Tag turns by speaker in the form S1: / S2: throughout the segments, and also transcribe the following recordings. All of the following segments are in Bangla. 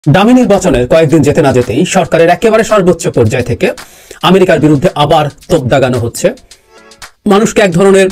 S1: ডামি নির্বাচনের কয়েকদিন যেতে না যেতেই সরকারের একেবারে সর্বোচ্চ পর্যায় থেকে আমেরিকার বিরুদ্ধে আবার তোপ দাগানো হচ্ছে। মানুষকে এক ধরনের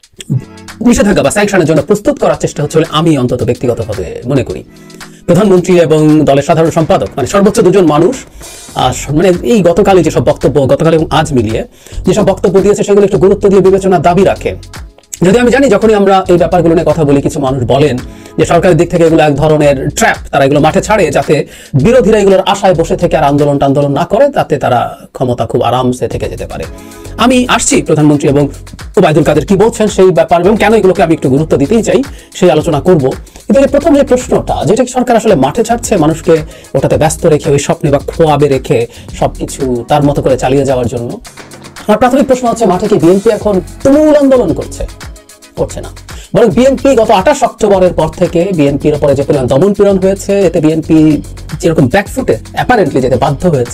S1: নিষেধাজ্ঞা বা স্যাংশনের জন্য প্রস্তুত করার চেষ্টা হচ্ছে বলে আমি অন্তত ব্যক্তিগতভাবে মনে করি। প্রধানমন্ত্রী এবং দলের সাধারণ সম্পাদক মানে সর্বোচ্চ দুজন মানুষ মানে এই গতকালই যেসব বক্তব্য গতকাল এবং আজ মিলিয়ে যেসব বক্তব্য দিয়েছে সেগুলো একটু গুরুত্ব দিয়ে বিবেচনার দাবি রাখে। যদি আমি জানি যখনই আমরা এই ব্যাপারগুলো নিয়ে কথা বলি কিছু মানুষ বলেন যে সরকারের দিক থেকে এগুলো এক ধরনের ট্র্যাপ, তারা এগুলো মাঠে ছাড়ে যাতে বিরোধীরা এগুলোর আশায় বসে থেকে আর আন্দোলন না করে, তাতে তারা ক্ষমতা খুব আরামসে থেকে যেতে পারে। আমি আসছি প্রধানমন্ত্রী এবং ওবায়দুল কাদের কি বলছেন সেই ব্যাপার এবং কেন এগুলোকে আমি একটু গুরুত্ব দিতেই চাই সেই আলোচনা করব। কিন্তু প্রথম যে প্রশ্নটা যেটা সরকার আসলে মাঠে ছাড়ছে মানুষকে ওটাতে ব্যস্ত রেখে ওই স্বপ্নে বা খোয়াবে রেখে সবকিছু তার মতো করে চালিয়ে যাওয়ার জন্য, আমার প্রাথমিক প্রশ্ন হচ্ছে মাঠে কি বিএনপি এখন তুমুল আন্দোলন করছে না, বরং বিএনপি গত 28 অক্টোবরের পর থেকে বিএনপির উপরে যে পরিমাণ দমন পীড়ন হয়েছে, এতে বিএনপি যেরকম ব্যাকফুটে অ্যাপারেন্টলি যেতে বাধ্য হয়েছে,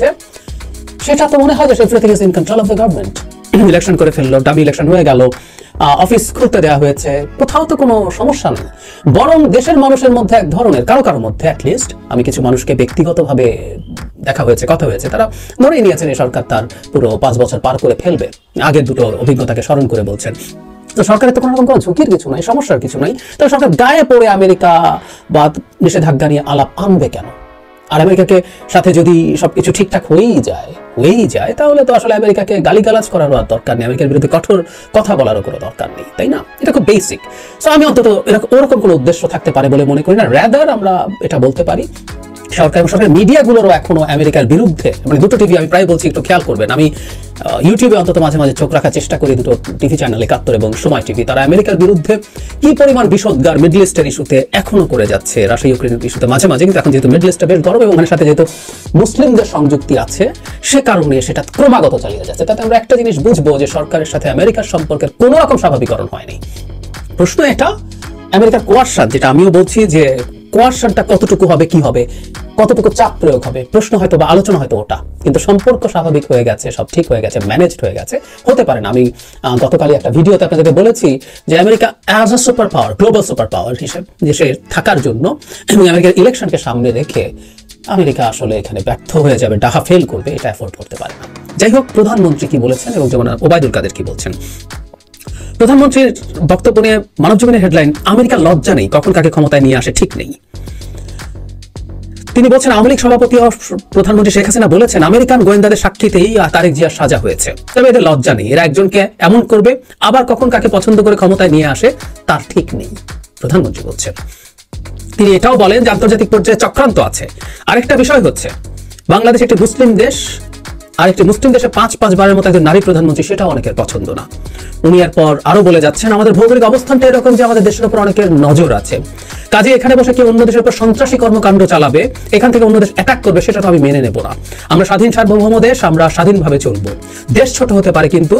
S1: সেটা তো মনে হয় যে everything is in control of the government. Election করে ফেললো, ডামি ইলেকশন হয়ে গেল, অফিস খুলতে দেওয়া হয়েছে, কোথাও তো কোনো সমস্যা নেই। বরং দেশের মানুষের মধ্যে এক ধরনের কারো মধ্যে অ্যাটলিস্ট আমি কিছু মানুষকে ব্যক্তিগতভাবে দেখা হয়েছে, কথা হয়েছে, তারা ধরেই নিয়েছেন এই সরকার তার পুরো 5 বছর পার করে ফেলবে, আগের দুটো অভিজ্ঞতাকে স্মরণ করে বলছেন। তো সরকারের তো কোনো রকম কোনো ঝুঁকির কিছু নাই, সমস্যার কিছু নাই, তাহলে সরকার গায়ে পড়ে আমেরিকা বা নিষেধাজ্ঞা নিয়ে আলাপ আনবে কেন? আর আমেরিকাকে সাথে যদি সবকিছু ঠিকঠাক হয়েই যায় তাহলে তো আসলে আমেরিকাকে গালিগালাজ করারও আর দরকার নেই, আমেরিকার বিরুদ্ধে কঠোর কথা বলারও কোনো দরকার নেই, তাই না? এটা খুব বেসিক। সো আমি অন্তত ওরকম কোনো উদ্দেশ্য থাকতে পারে বলে মনে করি না। রাদার আমরা এটা বলতে পারি সরকার এবং সরকারের মিডিয়াগুলোরও এখনো আমেরিকার বিরুদ্ধে, মানে দুটো টিভি আমি প্রায় বলছি একটু খেয়াল করবেন, আমি ইউটিউবে অন্তত মাঝে মাঝে চোখ রাখার চেষ্টা করি, দুটো টিভি চ্যানেল একাত্তর এবং সময় টিভি, তারা আমেরিকার বিরুদ্ধে কি পরিমাণ বিষোদ্গার মিডল ইস্টের ইস্যুতে এখনো করে যাচ্ছে, রাশিয়া ইউক্রেনের ইস্যুতে মাঝে মাঝে, কিন্তু এখন যেহেতু মিডল ইস্টটা বেশ গরম এবং সাথে যেহেতু মুসলিমদের সংযুক্তি আছে সে কারণে সেটা ক্রমাগত চালিয়ে যাচ্ছে। তাতে আমরা একটা জিনিস বুঝবো যে সরকারের সাথে আমেরিকার সম্পর্কের কোনো রকম স্বাভাবিকরণ হয়নি। প্রশ্ন এটা আমেরিকার কোয়ারশন, যেটা আমিও বলছি যে কোয়ারশনটা কতটুকু হবে, কি হবে, কতটুকু চাপ প্রয়োগ হবে, প্রশ্ন হয়তো বা আলোচনা হয়তো ওটা, কিন্তু সম্পর্ক স্বাভাবিক হয়ে গেছে, সব ঠিক হয়ে গেছে, ম্যানেজড হয়ে গেছে, হতে পারে না। আমি গতকালই একটা ভিডিওতে আপনাদেরকে বলেছি যে America as a super power, global super power হিসেবে দেশে থাকার জন্য এবং আমেরিকার ইলেকশনকে সামনে রেখে আমেরিকা আসলে এখানে ব্যর্থ হয়ে যাবে, ডাহা ফেল করবে, এটা অ্যাফোর্ড করতে পারে না। যাই হোক, প্রধানমন্ত্রী কি বলেছেন এবং যেমন ওবায়দুল কাদের কি বলছেন। প্রধানমন্ত্রীর বক্তব্য নিয়ে মানবজমিনের হেডলাইন, আমেরিকার লজ্জা নেই, কখন কাকে ক্ষমতায় নিয়ে আসে ঠিক নেই। তিনি বলছেন আওয়ামী লীগ সভাপতি ও প্রধানমন্ত্রী শেখ হাসিনা বলেছেন আমেরিকান গোয়েন্দাদের সাক্ষীতেই তারেক জিয়ার সাজা হয়েছে, তবে এদের লজ্জা নেই, এরা একজনকে এমন করবে আবার কখন কাকে পছন্দ করে ক্ষমতায় নিয়ে আসে তার ঠিক নেই, প্রধানমন্ত্রী বলছেন। তিনি এটাও বলেন যে আন্তর্জাতিক পর্যায়ে চক্রান্ত আছে। আরেকটা বিষয় হচ্ছে বাংলাদেশ একটি মুসলিম দেশ, আর একটি মুসলিম দেশে 5 বারের মতো একজন নারী প্রধানমন্ত্রী, সেটাও অনেকের পছন্দ না। উনি এরপর আরো বলে যাচ্ছেন আমাদের ভৌগোলিক অবস্থানটা এরকম যে আমাদের দেশের উপর অনেকের নজর আছে, কাজে এখানে বসে কেউ অন্য দেশের উপর সন্ত্রাসী কর্মকাণ্ড চালাবে, এখান থেকে অন্য দেশ অ্যাটাক করবে, সেটা তো আমি মেনে নেব না। আমরা স্বাধীন সার্বভৌম দেশ, আমরা স্বাধীনভাবে চলবো। দেশ ছোট হতে পারে কিন্তু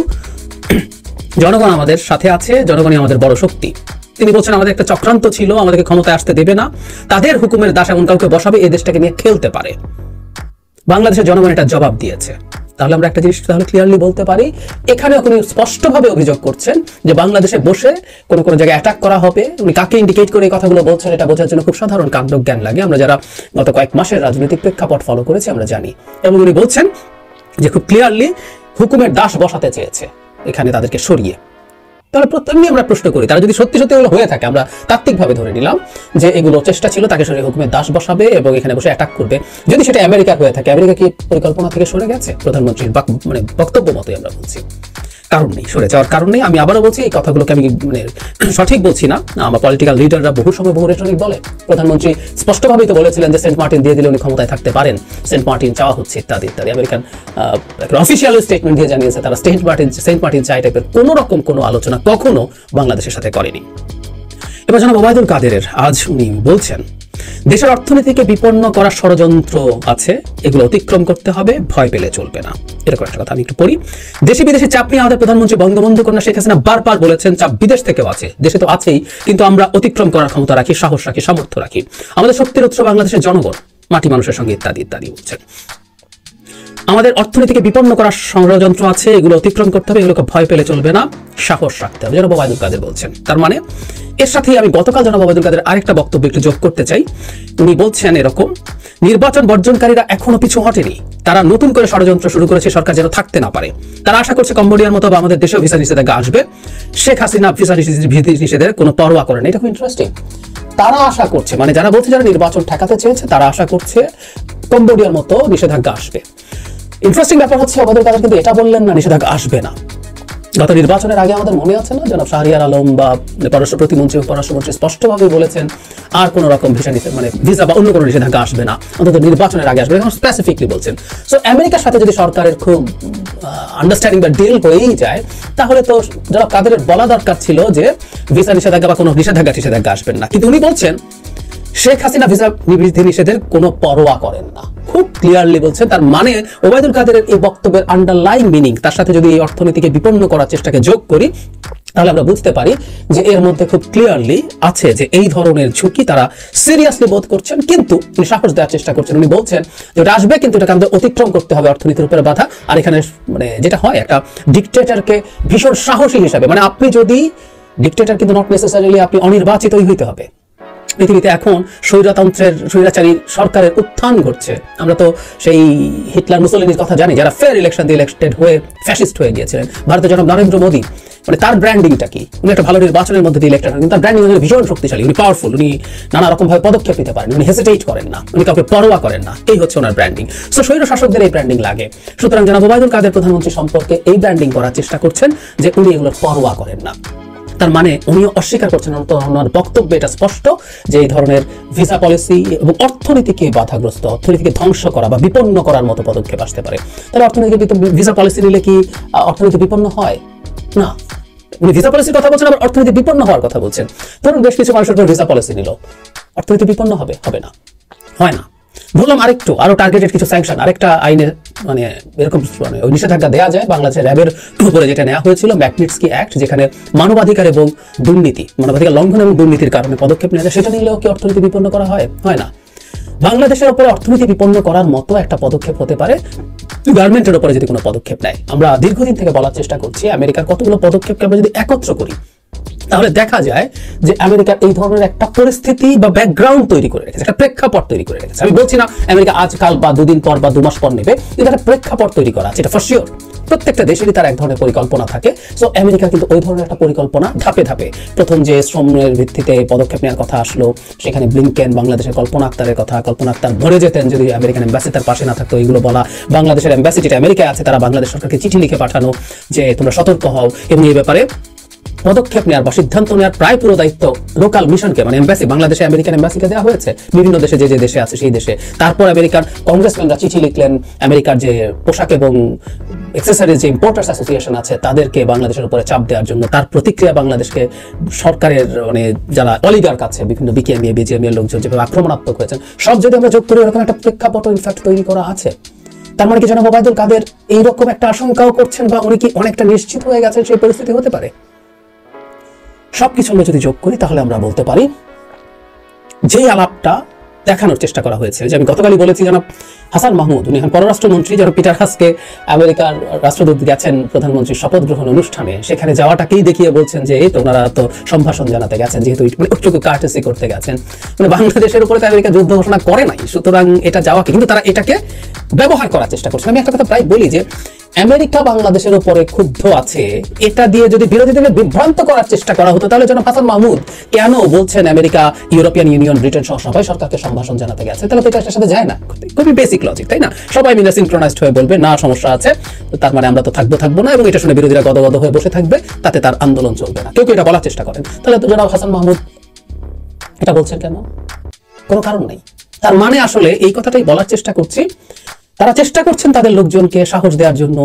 S1: জনগণ আমাদের সাথে আছে, জনগণই আমাদের বড় শক্তি। তিনি বলছেন আমাদের একটা চক্রান্ত ছিল, আমাদেরকে ক্ষমতায় আসতে দেবে না, তাদের হুকুমের দাস এমন কাউকে বসাবে এই দেশটাকে নিয়ে খেলতে পারে। বাংলাদেশের জনগণ এটা জবাব দিয়েছে। তাহলে আমরা একটা জিনিস তাহলে ক্লিয়ারলি বলতে পারি, এখানেও উনি স্পষ্টভাবে অভিযোগ করছেন যে বাংলাদেশে বসে কোনো জায়গায় অ্যাটাক করা হবে। উনি কাকে ইন্ডিকেট করে এই কথাগুলো বলছেন এটা বোঝার জন্য খুব সাধারণ কাণ্ড জ্ঞান লাগে, আমরা যারা গত কয়েক মাসের রাজনৈতিক প্রেক্ষাপট ফলো করেছি আমরা জানি। এবং উনি বলছেন যে খুব ক্লিয়ারলি হুকুমের দাস বসাতে চেয়েছে এখানে তাদেরকে সরিয়ে। তাহলে প্রত্যেকদিন আমরা প্রশ্ন করি, তারা যদি সত্যি এগুলো হয়ে থাকে, আমরা তাত্ত্বিকভাবে ধরে নিলাম যে এগুলো চেষ্টা ছিল তাকে সরিয়ে হুকুমের দাস বসাবে এবং এখানে বসে অ্যাটাক করবে, যদি সেটা আমেরিকা হয়ে থাকে, আমেরিকা কি পরিকল্পনা থেকে সরে গেছে? প্রধানমন্ত্রীর মানে বক্তব্য মতোই আমরা বলছি, কারণ নেই, সরে যাওয়ার কারণ নেই। আমি আবারও বলছি এই কথাগুলোকে আমি মানে সঠিক বলছি না, আমার পলিটিক্যাল লিডাররা বহু সময় বহু রেটরিক বলে। প্রধানমন্ত্রী স্পষ্টভাবেই তো বলেছিলেন যে সেন্ট মার্টিন দিয়ে দিলে উনি ক্ষমতায় থাকতে পারেন, সেন্ট মার্টিন চাওয়া হচ্ছে ইত্যাদি ইত্যাদি। আমেরিকান অফিসিয়াল স্টেটমেন্ট দিয়ে জানিয়েছে তারা সেন্ট মার্টিন চাই টাইপের কোনো রকম কোনো আলোচনা কখনো বাংলাদেশের সাথে করেনি। এবার জনাব ওবায়দুল কাদেরের আজ উনি বলছেন দেশের অর্থনীতিকে বিপন্ন করার ষড়যন্ত্র আছে, এগুলো অতিক্রম করতে হবে, ভয় পেলে চলবে না। এরকম একটা কথা আমি একটু পড়ি। দেশে বিদেশে চাপ নিয়ে আমাদের প্রধানমন্ত্রী বঙ্গবন্ধু কন্যা শেখ হাসিনা বারবার বলেছেন চাপ বিদেশ থেকেও আছে, দেশে তো আছেই, কিন্তু আমরা অতিক্রম করার ক্ষমতা রাখি, সাহস রাখি, সামর্থ্য রাখি, আমাদের শক্তির উৎস বাংলাদেশের জনগণ, মাটি মানুষের সঙ্গে ইত্যাদি ইত্যাদি বলছেন। আমাদের অর্থনীতিকে বিপন্ন করার ষড়যন্ত্র আছে, এগুলো অতিক্রম করতে হবে, এগুলোকে ভয় পেলে চলবে না, সাহস রাখতে হবে, জনাব ওবায়দুল কাদের বলছেন। তার মানে এর সাথে আমি গতকাল জনাব ওবায়দুল কাদের আরেকটা বক্তব্য একটু যোগ করতে চাই। উনি বলছেন এরকম, নির্বাচন বর্জনকারীরা এখনো পিছু হটেনি, তারা নতুন করে ষড়যন্ত্র শুরু করেছে সরকার যেন থাকতে না পারে। তারা আশা করছে কম্বোডিয়ার মতো বা আমাদের দেশেও ভিসা নিষেধাজ্ঞা আসবে। শেখ হাসিনা ভিসা নিষেধের কোনো পরোয়া করেন। এটা খুব ইন্টারেস্টিং। তারা আশা করছে, মানে যারা বলছে যারা নির্বাচন ঠেকাতে চেয়েছে তারা আশা করছে কম্বোডিয়ার মতো নিষেধাজ্ঞা আসবে। ইন্টারেস্টিং ব্যাপার হচ্ছে ওবায়দুল কাদের কিন্তু এটা বললেন না নিষেধাজ্ঞা আসবে না। গত নির্বাচনের আগে আমাদের মনে আছে না, জনাব শাহরিয়ার আলম বা পররাষ্ট্র প্রতিমন্ত্রী পররাষ্ট্রমন্ত্রী স্পষ্টভাবে বলেছেন আর কোন রকম ভিসা বা অন্য কোনো নিষেধাজ্ঞা আসবে না, অন্তত নির্বাচনের আগে আসবে, এখন স্পেসিফিকলি বলছেন। সো আমেরিকার সাথে যদি সরকারের খুব আন্ডারস্ট্যান্ডিং বা ডিল হয়েই যায়, তাহলে তো জনাব কাদেরের বলা দরকার ছিল যে ভিসা নিষেধাজ্ঞা বা কোনো নিষেধাজ্ঞা আসবেন না। কিন্তু উনি বলছেন শেখ হাসিনা ভিসা নিষেধের কোনো পরোয়া করেন না, খুব ক্লিয়ারলি বলছেন। তার মানে ওবায়দুল কাদেরের এই বক্তব্যের আন্ডারলাইং মিনিং, তার সাথে যদি এই অর্থনীতিকে বিপন্ন করার চেষ্টাকে যোগ করি, তাহলে আমরা বুঝতে পারি যে এর মধ্যে খুব ক্লিয়ারলি আছে যে এই ধরনের ঝুঁকি তারা সিরিয়াসলি বোধ করছেন, কিন্তু উনি সাহস দেওয়ার চেষ্টা করছেন। উনি বলছেন যে ওটা আসবে, কিন্তু এটাকে আমাদের অতিক্রম করতে হবে, অর্থনীতির উপরে বাধা। আর এখানে মানে যেটা হয়, একটা ডিকটেটরকে ভীষণ সাহসী হিসাবে, মানে আপনি যদি ডিকটেটর, কিন্তু নট নেসেসারিলি আপনি অনির্বাচিতই হইতে হবে। পৃথিবীতে এখন স্বৈরাচারী সরকারের উত্থান ঘটছে। আমরা তো সেই হিটলার মুসলিনের কথা জানি, যারা ফেয়ার ইলেকশন দিয়ে ইলেক্টেড হয়ে ফ্যাসিস্ট হয়ে গিয়েছিলেন। ভারতের জনাব নরেন্দ্র মোদী, মানে তার ব্র্যান্ডিংটা কি, উনি একটা ভালো নির্বাচনের মধ্যে দিয়ে ইলেক্টেড হন, কিন্তু তার ব্র্যান্ডিং ভীষণ শক্তিশালী, উনি পাওয়ারফুল, উনি নানা রকম ভাবে পদক্ষেপ নিতে পারেন, উনি হেসিটেট করেন না, উনি কাউকে পরোয়া করেন না, এই হচ্ছে ওনার ব্র্যান্ডিং। সো স্বৈর শাসকদের এই ব্র্যান্ডিং লাগে। সুতরাং জনাব ওবায়দুল কাদের প্রধানমন্ত্রী সম্পর্কে এই ব্র্যান্ডিং করার চেষ্টা করছেন যে উনি এগুলোর পরোয়া করেন না। তার মানে উনিও অস্বীকার করছেন, ওনার বক্তব্যে এটা স্পষ্ট যে এই ধরনের ভিসা পলিসি এবং অর্থনীতিকে বাধাগ্রস্ত, অর্থনীতিকে ধ্বংস করা বা বিপন্ন করার মতো পদক্ষেপ আসতে পারে। তাহলে অর্থনীতিকে ভিসা পলিসি নিলে কি অর্থনীতি বিপন্ন হয়? না। উনি ভিসা পলিসির কথা বলছেন, আবার অর্থনীতি বিপন্ন হওয়ার কথা বলছেন। ধরুন বেশ কিছু মানুষের ভিসা পলিসি নিল, অর্থনীতি বিপন্ন হবে? হবে না, হয় না। বললাম আরো টার্গেটেড কিছু স্যাংশন, আরেকটা আইনে মানে এরকম ওই নিষেধাজ্ঞা দেওয়া যায়। বাংলাদেশের র্যাবের উপরে যেটা নেওয়া হয়েছিল ম্যাগনিটস্কি অ্যাক্ট, যেখানে মানবাধিকার এবং দুর্নীতি, মানবাধিকার লঙ্ঘন এবং দুর্নীতির কারণে পদক্ষেপ নেওয়া যায়, সেটা নিলেও কি অর্থনীতি বিপন্ন করা হয়? হয় না। বাংলাদেশের উপরে অর্থনীতি বিপন্ন করার মতো একটা পদক্ষেপ হতে পারে গার্মেন্টের উপরে যদি কোনো পদক্ষেপ নেয়। আমরা দীর্ঘদিন থেকে বলার চেষ্টা করছি আমেরিকার কতগুলো পদক্ষেপকে আমরা যদি একত্র করি, তাহলে দেখা যায় যে আমেরিকা এই ধরনের একটা পরিস্থিতি বা ব্যাকগ্রাউন্ড তৈরি করে রেখেছে, একটা প্রেক্ষাপট তৈরি করে রেখেছে। আমি বলছি না আমেরিকা আজকাল বা দুদিন পর বা 2 মাস পর নেবে, কিন্তু একটা প্রেক্ষাপট তৈরি করা আছে, এটা ফর শিওর। প্রত্যেকটা দেশেরই তার এক ধরনের পরিকল্পনা থাকে। সো আমেরিকা কিন্তু ওই ধরনের একটা পরিকল্পনা ধাপে ধাপে, প্রথম যে শ্রমের ভিত্তিতে পদক্ষেপ নেওয়ার কথা আসলো, সেখানে ব্লিংকেন, বাংলাদেশের কল্পনা আক্তারের কথা, কল্পনা আক্তার মরে যেতেন যদি আমেরিকান এম্বাসি তার পাশে না থাকতো, এইগুলো বলা। বাংলাদেশের এম্বাসি যেটা আমেরিকায় আছে, তারা বাংলাদেশ সরকারকে চিঠি লিখে পাঠানো যে তোমরা সতর্ক হও, এবং এই ব্যাপারে পদক্ষেপ নেওয়ার বা সিদ্ধান্ত নেওয়ার প্রায় পুরো দায়িত্ব লোকাল মিশনকে, মানে এম্বাসি, বাংলাদেশে আমেরিকান এম্বাসিকে দেওয়া হয়েছে, বিভিন্ন দেশে যে যে দেশে আছে সেই দেশে। তারপর আমেরিকার কংগ্রেসম্যানরা চিঠি লিখলেন, আমেরিকার যে পোশাক এবং অ্যাক্সেসরিজ যে ইম্পোর্টার্স অ্যাসোসিয়েশন আছে তাদেরকে বাংলাদেশের উপরে চাপ দেওয়ার জন্য। তার প্রতিক্রিয়া বাংলাদেশকে সরকারের মানে যারা অলিগার্ক আছে, বিভিন্ন বিকেএমএ বিজিএমএ লোকজন যেভাবে আক্রমণাত্মক হয়েছেন, সব যদি আমরা যোগ করি, এরকম একটা প্রেক্ষাপট ইনফ্যাক্ট তৈরি করা আছে। তার মানে কি জনাব ওবায়দুল কাদের এইরকম একটা আশঙ্কাও করছেন, বা উনি কি অনেকটা নিশ্চিত হয়ে গেছেন সেই পরিস্থিতি হতে পারে? সবকিছু আমরা যদি যোগ করি, তাহলে আমরা বলতে পারি যে আলাপটা দেখানোর চেষ্টা করা হয়েছে, যে আমি গতকালই বলেছি, জনাব হাসান মাহমুদ, উনি এখন পররাষ্ট্রমন্ত্রী, জনাব পিটার হাসকে আমেরিকার রাষ্ট্রদূত গেছেন প্রধানমন্ত্রীর শপথ গ্রহণ অনুষ্ঠানে, সেখানে যাওয়াটাকেই দেখিয়ে বলছেন যে এই তো ওনারা তো সম্ভাষণ জানাতে গেছেন, যেহেতু একটু কার্টেসি করতে গেছেন। মানে বাংলাদেশের উপরে তো আমেরিকা যুদ্ধ ঘোষণা করে নাই, সুতরাং এটা যাওয়াকে, কিন্তু তারা এটাকে ব্যবহার করার চেষ্টা করছে। আমি একটা কথা প্রায় বলি যে আমেরিকা বাংলাদেশের উপরে ক্ষুব্ধ আছে, এটা দিয়ে যদি বিরোধীদের বিভ্রান্ত করার চেষ্টা করা হতো, তাহলে জনাব হাসান মাহমুদ কেন বলছেন আমেরিকা, ইউরোপিয়ান ইউনিয়ন, ব্রিটেন সহ সবাই সরকারকে সম্ভাষণ জানাতে গেছে? তাহলে তো এটার সাথে যায় না, খুবই বেসিক লজিক, তাই না? সবাই মিলে সিনক্রোনাইজড হয়ে বলবে না সমস্যা আছে, তার মানে আমরা তো থাকবো না, এবং এটা শুনে বিরোধীরা গদগদ হয়ে বসে থাকবে, তাতে তার আন্দোলন চলবে না। কেউ এটা বলার চেষ্টা করেন, তাহলে তো জনাব হাসান মাহমুদ এটা বলছেন কেন? কোনো কারণ নেই। তার মানে আসলে এই কথাটাই বলার চেষ্টা করছি, তারা চেষ্টা করছেন তাদের লোকজনকে সাহস দেওয়ার জন্য,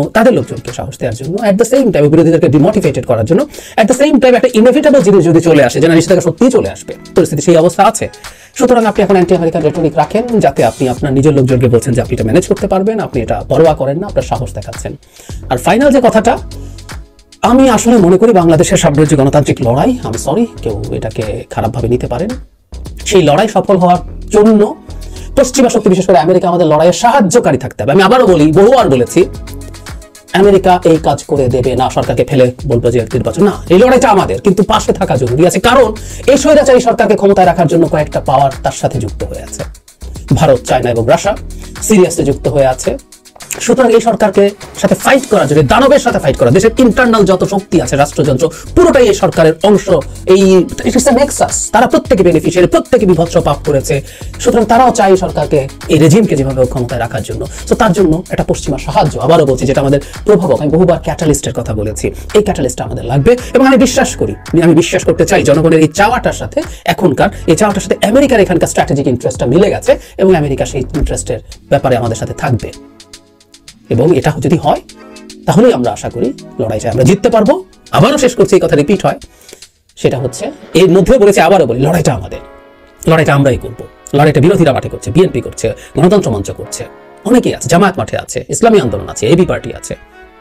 S1: এট দ্য সেম টাইম বিরোধীদেরকে ডিমোটিভেটেড করার জন্য, এট দ্য সেম টাইম একটা ইনএভিটেবল জিনিস যদি চলে আসে, যেন নিশ্চিত সত্যিই চলে আসবে, পরিস্থিতি সেই অবস্থা আছে। সুতরাং আপনি এখন অ্যান্টি আমেরিকান রেটরিক রাখেন, যাতে আপনি আপনার নিজের লোকজনকে বলছেন যে আপনি এটা ম্যানেজ করতে পারবেন, আপনি এটা পরোয়া করেন না, আপনার সাহস দেখাচ্ছেন। আর ফাইনাল যে কথাটা, আমি আসলে মনে করি বাংলাদেশের সাম্রাজ্য গণতান্ত্রিক লড়াই, আমি সরি কেউ এটাকে খারাপভাবে নিতে পারেন, সেই লড়াই সফল হওয়ার জন্য পশ্চিমা শক্তি বিশেষ করে আমেরিকা আমাদের লড়াইয়ে সাহায্যকারী থাকতে হবে। আমি আবারও বলি, বহুবার বলেছি, আমেরিকা এই কাজ করে দেবে না, সরকারকে ফেলে বলবো যে নির্বাচন না, এই লড়াইটা আমাদের, কিন্তু পাশে থাকা জরুরি আছে। কারণ এই স্বৈরাচারী সরকারকে ক্ষমতায় রাখার জন্য কয়েকটা পাওয়ার তার সাথে যুক্ত হয়ে আছে। ভারত, চায়না এবং রাশিয়া সিরিয়াসলি যুক্ত হয়ে আছে। সুতরাং এই সরকারকে সাথে ফাইট করার জন্য, দানবের সাথে ফাইট করা, দেশের ইন্টারনাল যত শক্তি আছে, রাষ্ট্রযন্ত্র, পুরোটাই এই সরকারের অংশ। এই নেক্সাস, তারা প্রত্যেকে বেনিফিশিয়ারি, প্রত্যেকে বিভৎস পাপ করেছে। সুতরাং তারাও চায় সরকারকে, এই রেজিমকে যেভাবে ক্ষমতায় রাখার জন্য। তো তার জন্য একটা পশ্চিমা সাহায্য, আবারও বলছি, যেটা আমাদের প্রভাবক। আমি বহুবার ক্যাটালিস্টের কথা বলেছি, এই ক্যাটালিস্টটা আমাদের লাগবে। এবং আমি বিশ্বাস করতে চাই জনগণের এই চাওয়াটার সাথে, এখনকার এই চাওয়াটার সাথে আমেরিকার এখানকার স্ট্র্যাটেজিক ইন্টারেস্টটা মিলে গেছে, এবং আমেরিকা সেই ইন্টারেস্টের ব্যাপারে আমাদের সাথে থাকবে। এবং এটা যদি হয়, তাহলেই আমরা আশা করি লড়াইটা আমরা জিততে পারবো। আবারও শেষ করছি, এই কথা রিপিট হয়, সেটা হচ্ছে, এর মধ্যেও বলেছি, আবারও বলি, লড়াইটা আমাদের, লড়াইটা আমরাই করবো। লড়াইটা বিরোধীরা মাঠে করছে, বিএনপি করছে, গণতন্ত্র মঞ্চ করছে, অনেকেই আছে, জামায়াত মাঠে আছে, ইসলামী আন্দোলন আছে, এবি পার্টি আছে,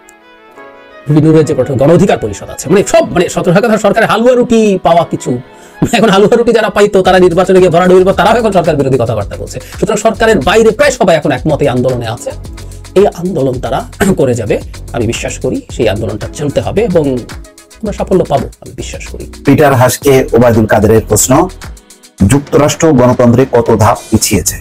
S1: গণ অধিকার পরিষদ আছে, সরকারের হালুয়া রুটি পাওয়া কিছু। এখন হালুয়া রুটি যারা পাইতো, তারা নির্বাচনে গিয়ে ভরা ডুবির পর তারাও এখন সরকার বিরোধী কথাবার্তা বলছে। সুতরাং সরকারের বাইরে প্রায় সবাই এখন একমত এই আন্দোলনে আছে। এই আন্দোলন তারা করে যাবে, আমি বিশ্বাস করি। সেই আন্দোলনটা চলতে হবে এবং আমরা সাফল্য পাবো, আমি বিশ্বাস করি।
S2: পিটার হাসকে ওবায়দুল কাদেরের প্রশ্ন, যুক্তরাষ্ট্র গণতন্ত্রে কত ধাপ পিছিয়েছে?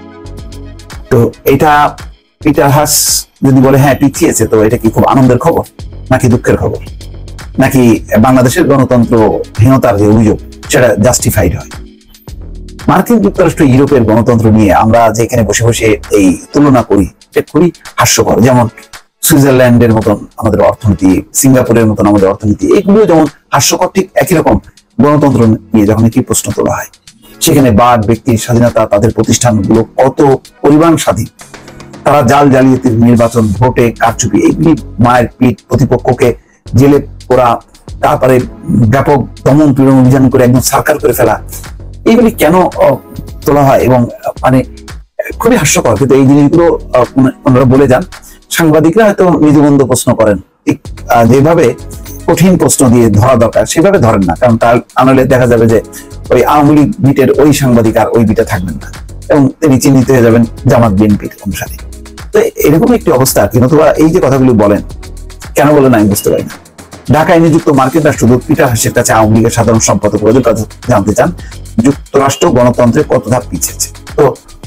S2: তো এটা পিটার হাস যদি বলে হ্যাঁ পিছিয়েছে, তো এটা কি খুব আনন্দের খবর নাকি দুঃখের খবর, নাকি বাংলাদেশের গণতন্ত্রহীনতার যে অভিযোগ সেটা জাস্টিফাইড হয়? মার্কিন যুক্তরাষ্ট্র, ইউরোপের গণতন্ত্র নিয়ে আমরা যে এখানে বসে বসে এই তুলনা করি, এটা খুবই হাস্যকর। যেমন সুইজারল্যান্ডের মতন আমাদের অর্থনীতি, সিঙ্গাপুরের মতন আমাদের অর্থনীতি, এগুলো যেমন হাস্যকর, ঠিক একই রকম গণতন্ত্র নিয়ে যখন একই প্রশ্ন তোলা হয়, সেখানে বাক ব্যক্তির স্বাধীনতা, তাদের প্রতিষ্ঠানগুলো কত পরিমাণ স্বাধীন, তারা জাল জালিয়াতির নির্বাচন, ভোটে কারচুপি, এইগুলি, মায়ের পিঠ, প্রতিপক্ষকে জেলে পোড়া, তারপরে ব্যাপক দমন পীড়ন অভিযান করে একদম সরকার করে ফেলা, এইগুলি কেন তোলা হয়? এবং মানে খুবই হাস্যকর। কিন্তু এই জিনিসগুলো ওনারা বলে যান, সাংবাদিকরা হয়তো নিজবন্ধ প্রশ্ন করেন, ঠিক যেভাবে কঠিন প্রশ্ন দিয়ে ধরা দরকার সেভাবে ধরেন না, কারণ তার আনলে দেখা যাবে যে ওই আওয়ামী লীগ বিটের ওই সাংবাদিক আর ওই বিটে থাকবেন না, এবং তিনি চিহ্নিত হয়ে যাবেন জামাত বিএনপির অনুসারে। তো এরকম একটি অবস্থা কি, নতুবা এই যে কথাগুলি বলেন, কেন বলেন আমি বুঝতে পারি না। ঢাকায় নিযুক্ত মার্কিন রাষ্ট্রদূত পিটার হাসের কাছে আওয়ামী লীগের সাধারণ সম্পাদক ওবায়দুল কাদের জানতে চান, যুক্তরাষ্ট্র গণতন্ত্রে কত ধাপ পিছিয়েছে। তো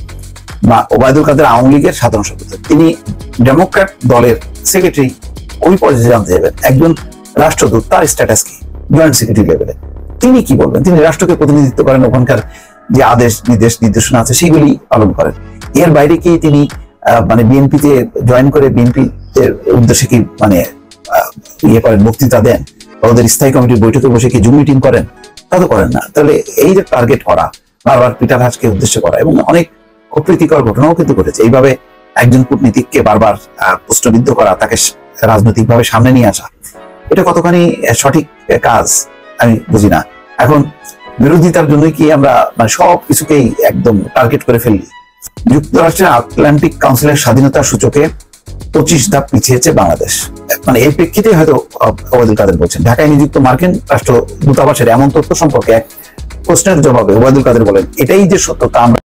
S2: ওবায়দুল কাদের আওয়ামী লীগের সাধারণ সম্পাদক, তিনি ডেমোক্র্যাট দলের সেক্রেটারি, ওই পর্যায়ে জানতে যাবেন একজন রাষ্ট্রদূত, তার স্ট্যাটাস কি, জয়েন্ট সেক্রেটারি লেভেলে, তিনি কি বলবেন? তিনি রাষ্ট্রকে প্রতিনিধিত্ব করেন, ওখানকার যে আদেশ নির্দেশনা আছে সেগুলি পালন করেন। এর বাইরে কি তিনি মানে বিএনপিতে জয়েন করে বিএনপি উদ্দেশ্যে কি মানে ইয়ে করেন, বক্তৃতা দেন, ওদের স্থায়ী কমিটির বৈঠকে বসে কি জুম মিটিং করেন? তা তো করেন না। তাহলে এই যে টার্গেট করা, বারবার পিটার হাসকে উদ্দেশ্য করা, এবং অনেক অপ্রীতিকর ঘটনাও কিন্তু ঘটেছে, এইভাবে একজন কূটনীতিককে বারবার প্রশ্নবিদ্ধ করা, তাকে রাজনৈতিকভাবে সামনে নিয়ে আসা, এটা কতখানি সঠিক কাজ আমি বুঝি না। এখন বিরোধিতার জন্যই কি আমরা মানে সব কিছুকেই একদম টার্গেট করে ফেলি? যুক্তরাষ্ট্রের আটলান্টিক কাউন্সিলের স্বাধীনতা সূচকে 25 ধাপ পিছিয়েছে বাংলাদেশ, মানে এই প্রেক্ষিতে হয়তো ওবায়দুল কাদের বলছেন। ঢাকায় নিযুক্ত মার্কিন রাষ্ট্র দূতাবাসের এমন তথ্য সম্পর্কে এক প্রশ্নের জবাবে ওবায়দুল কাদের বলেন, এটাই যে সত্য তা আমরা